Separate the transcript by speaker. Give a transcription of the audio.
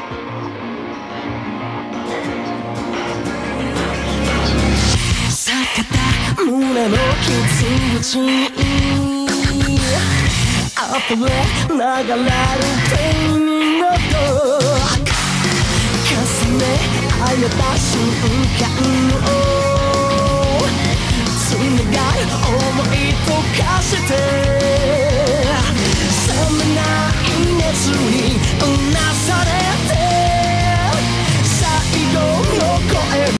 Speaker 1: 坂田胸の傷口に溢れ流れるペンの音重ね合えた瞬間を冷たい想い溶かして冷めない熱に